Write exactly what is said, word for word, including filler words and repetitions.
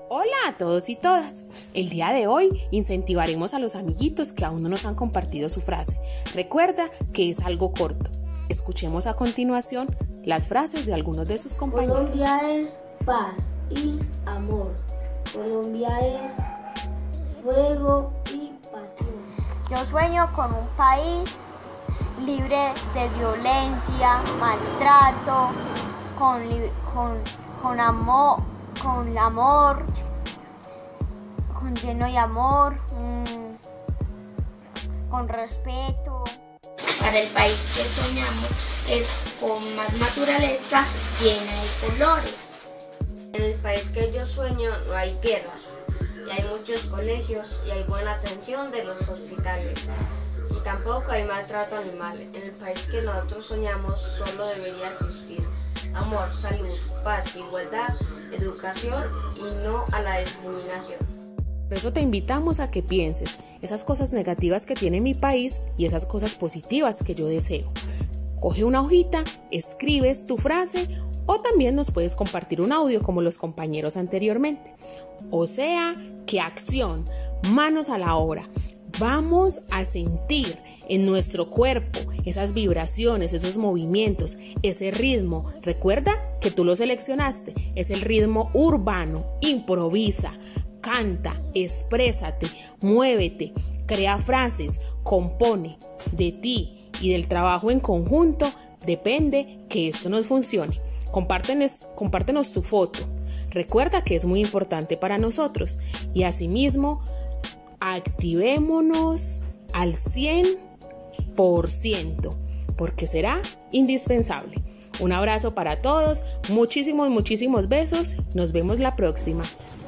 Hola a todos y todas. El día de hoy incentivaremos a los amiguitos que aún no nos han compartido su frase. Recuerda que es algo corto. Escuchemos a continuación las frases de algunos de sus compañeros. Colombia es paz y amor. Colombia es fuego y pasión. Yo sueño con un país libre de violencia, maltrato, con, con, con amor, con amor, con lleno de amor, mmm, con respeto. Para el país que soñamos es con más naturaleza llena de colores. En el país que yo sueño no hay guerras, y hay muchos colegios y hay buena atención de los hospitales. Y tampoco hay maltrato animal. En el país que nosotros soñamos solo debería existir amor, salud, paz, igualdad, educación y no a la discriminación. Por eso te invitamos a que pienses esas cosas negativas que tiene mi país y esas cosas positivas que yo deseo. Coge una hojita, escribes tu frase o también nos puedes compartir un audio como los compañeros anteriormente. O sea, que acción, manos a la obra. Vamos a sentir en nuestro cuerpo esas vibraciones, esos movimientos, ese ritmo. Recuerda que tú lo seleccionaste, es el ritmo urbano. Improvisa, canta, exprésate, muévete, crea frases, compone. De ti y del trabajo en conjunto depende que esto nos funcione. Compártenos, compártenos tu foto. Recuerda que es muy importante para nosotros y asimismo activémonos al cien por ciento porque será indispensable. Un abrazo para todos, muchísimos, muchísimos besos. Nos vemos la próxima.